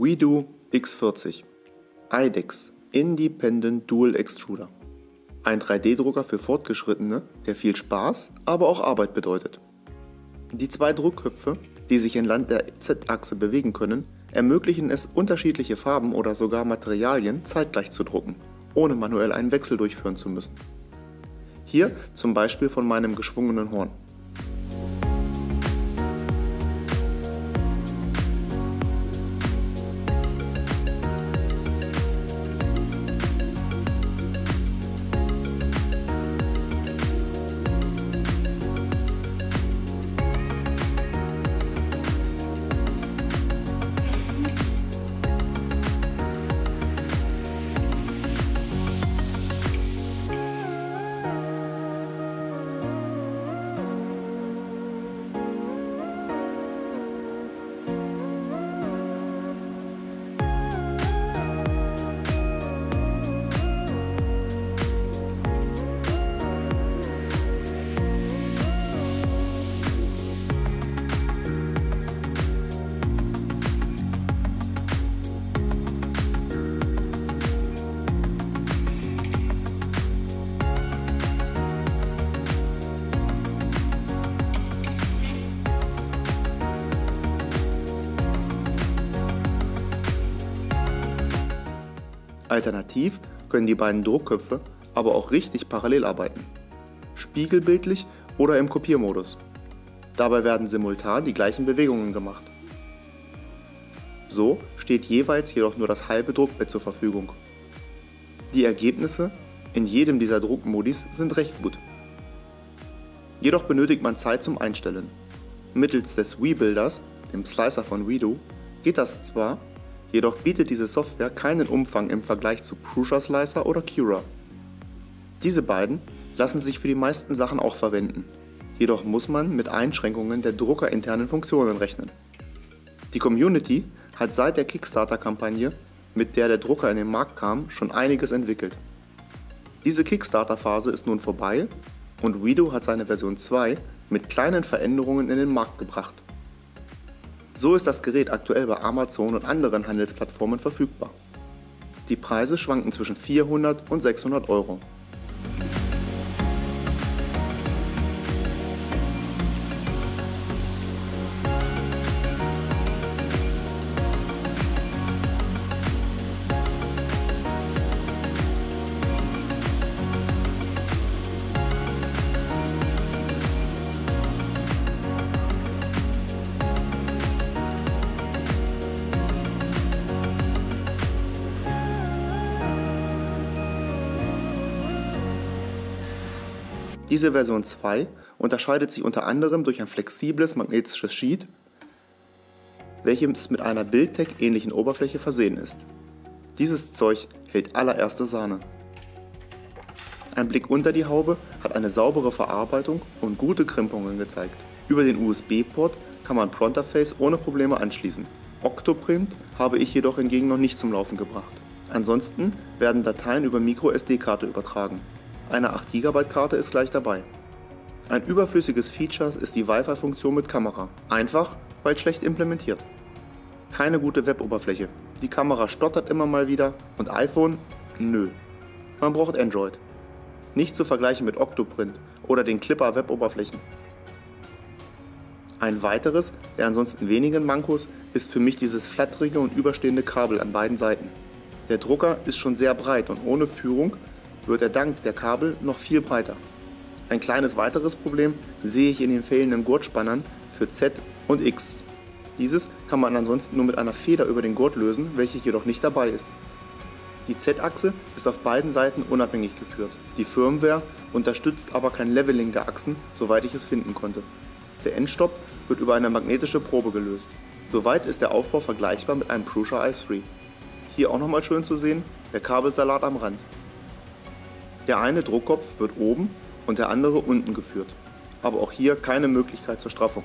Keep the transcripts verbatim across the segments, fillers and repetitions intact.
WeDo X vierzig I D E X Independent Dual Extruder. Ein drei D Drucker für Fortgeschrittene, der viel Spaß, aber auch Arbeit bedeutet. Die zwei Druckköpfe, die sich entlang der Z-Achse bewegen können, ermöglichen es, unterschiedliche Farben oder sogar Materialien zeitgleich zu drucken, ohne manuell einen Wechsel durchführen zu müssen. Hier zum Beispiel von meinem geschwungenen Horn. Alternativ können die beiden Druckköpfe aber auch richtig parallel arbeiten, spiegelbildlich oder im Kopiermodus. Dabei werden simultan die gleichen Bewegungen gemacht. So steht jeweils jedoch nur das halbe Druckbett zur Verfügung. Die Ergebnisse in jedem dieser Druckmodis sind recht gut. Jedoch benötigt man Zeit zum Einstellen. Mittels des WeBuilders, dem Slicer von WeDo, geht das zwar, jedoch bietet diese Software keinen Umfang im Vergleich zu Prusa Slicer oder Cura. Diese beiden lassen sich für die meisten Sachen auch verwenden, jedoch muss man mit Einschränkungen der druckerinternen Funktionen rechnen. Die Community hat seit der Kickstarter-Kampagne, mit der der Drucker in den Markt kam, schon einiges entwickelt. Diese Kickstarter-Phase ist nun vorbei und WeDo hat seine Version zwei mit kleinen Veränderungen in den Markt gebracht. So ist das Gerät aktuell bei Amazon und anderen Handelsplattformen verfügbar. Die Preise schwanken zwischen vierhundert und sechshundert Euro. Diese Version zwei unterscheidet sich unter anderem durch ein flexibles magnetisches Sheet, welches mit einer Buildtec ähnlichen Oberfläche versehen ist. Dieses Zeug hält allererste Sahne. Ein Blick unter die Haube hat eine saubere Verarbeitung und gute Krimpungen gezeigt. Über den U S B-Port kann man Pronterface ohne Probleme anschließen. Octoprint habe ich jedoch hingegen noch nicht zum Laufen gebracht. Ansonsten werden Dateien über Micro S D-Karte übertragen. Eine acht Gigabyte Karte ist gleich dabei. Ein überflüssiges Feature ist die Wi-Fi-Funktion mit Kamera. Einfach, weil schlecht implementiert. Keine gute Web-Oberfläche. Die Kamera stottert immer mal wieder und iPhone? Nö. Man braucht Android. Nicht zu vergleichen mit Octoprint oder den Clipper Web-Oberflächen. Ein weiteres, der ansonsten wenigen Mankos, ist für mich dieses flatterige und überstehende Kabel an beiden Seiten. Der Drucker ist schon sehr breit und ohne Führung wird er dank der Kabel noch viel breiter. Ein kleines weiteres Problem sehe ich in den fehlenden Gurtspannern für Z und X. Dieses kann man ansonsten nur mit einer Feder über den Gurt lösen, welche jedoch nicht dabei ist. Die Z-Achse ist auf beiden Seiten unabhängig geführt. Die Firmware unterstützt aber kein Leveling der Achsen, soweit ich es finden konnte. Der Endstopp wird über eine magnetische Probe gelöst. Soweit ist der Aufbau vergleichbar mit einem Prusa i drei. Hier auch nochmal schön zu sehen, der Kabelsalat am Rand. Der eine Druckkopf wird oben und der andere unten geführt, aber auch hier keine Möglichkeit zur Straffung.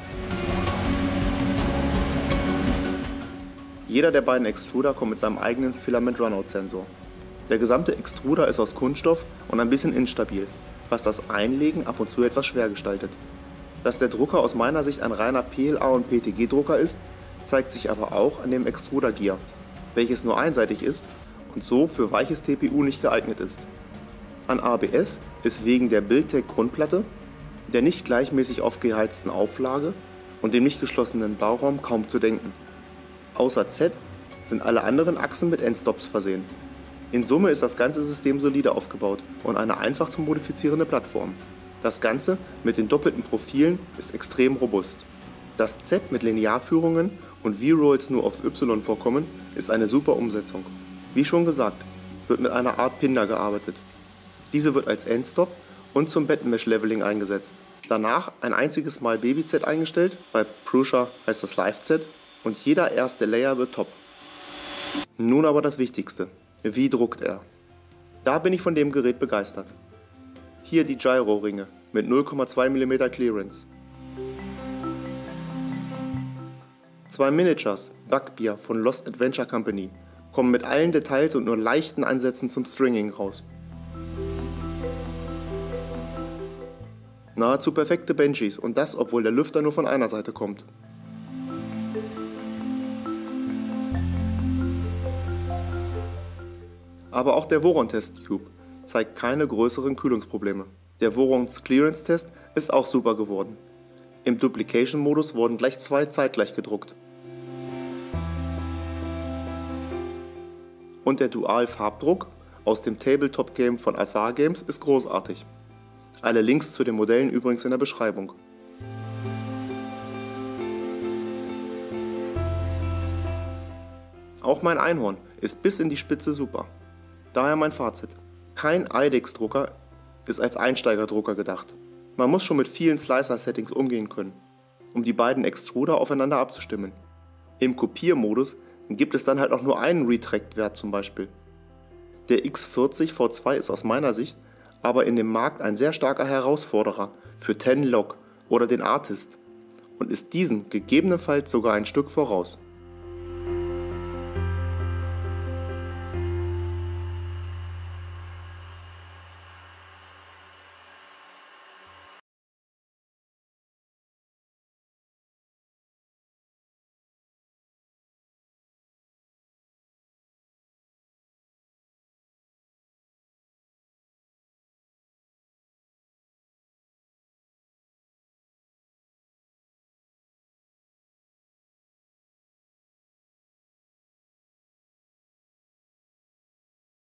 Jeder der beiden Extruder kommt mit seinem eigenen Filament Runout Sensor. Der gesamte Extruder ist aus Kunststoff und ein bisschen instabil, was das Einlegen ab und zu etwas schwer gestaltet. Dass der Drucker aus meiner Sicht ein reiner P L A und P E T G Drucker ist, zeigt sich aber auch an dem Extruder-Gear, welches nur einseitig ist und so für weiches T P U nicht geeignet ist. An A B S ist wegen der Buildtek-Grundplatte, der nicht gleichmäßig aufgeheizten Auflage und dem nicht geschlossenen Bauraum kaum zu denken. Außer Z sind alle anderen Achsen mit Endstops versehen. In Summe ist das ganze System solide aufgebaut und eine einfach zu modifizierende Plattform. Das Ganze mit den doppelten Profilen ist extrem robust. Das Z mit Linearführungen und V-Rolls nur auf Y vorkommen, ist eine super Umsetzung. Wie schon gesagt, wird mit einer Art Pinder gearbeitet. Diese wird als Endstop und zum Bettmesh-Leveling eingesetzt. Danach ein einziges Mal Baby-Z eingestellt, bei Prusa heißt das Live-Z, und jeder erste Layer wird top. Nun aber das Wichtigste: Wie druckt er? Da bin ich von dem Gerät begeistert. Hier die Gyro-Ringe mit null Komma zwei Millimeter Clearance. Zwei Miniatures Bugbear von Lost Adventure Company kommen mit allen Details und nur leichten Ansätzen zum Stringing raus. Nahezu perfekte Benchies, und das, obwohl der Lüfter nur von einer Seite kommt. Aber auch der Voron Test Tube zeigt keine größeren Kühlungsprobleme. Der Vorons Clearance Test ist auch super geworden. Im Duplication Modus wurden gleich zwei zeitgleich gedruckt. Und der Dual Farbdruck aus dem Tabletop Game von Azar Games ist großartig. Alle Links zu den Modellen übrigens in der Beschreibung. Auch mein Einhorn ist bis in die Spitze super. Daher mein Fazit: Kein I D E X-Drucker ist als Einsteigerdrucker gedacht. Man muss schon mit vielen Slicer-Settings umgehen können, um die beiden Extruder aufeinander abzustimmen. Im Kopiermodus gibt es dann halt auch nur einen Retract-Wert zum Beispiel. Der X vierzig V zwei ist aus meiner Sicht aber in dem Markt ein sehr starker Herausforderer für Ten Log oder den Artist und ist diesen gegebenenfalls sogar ein Stück voraus.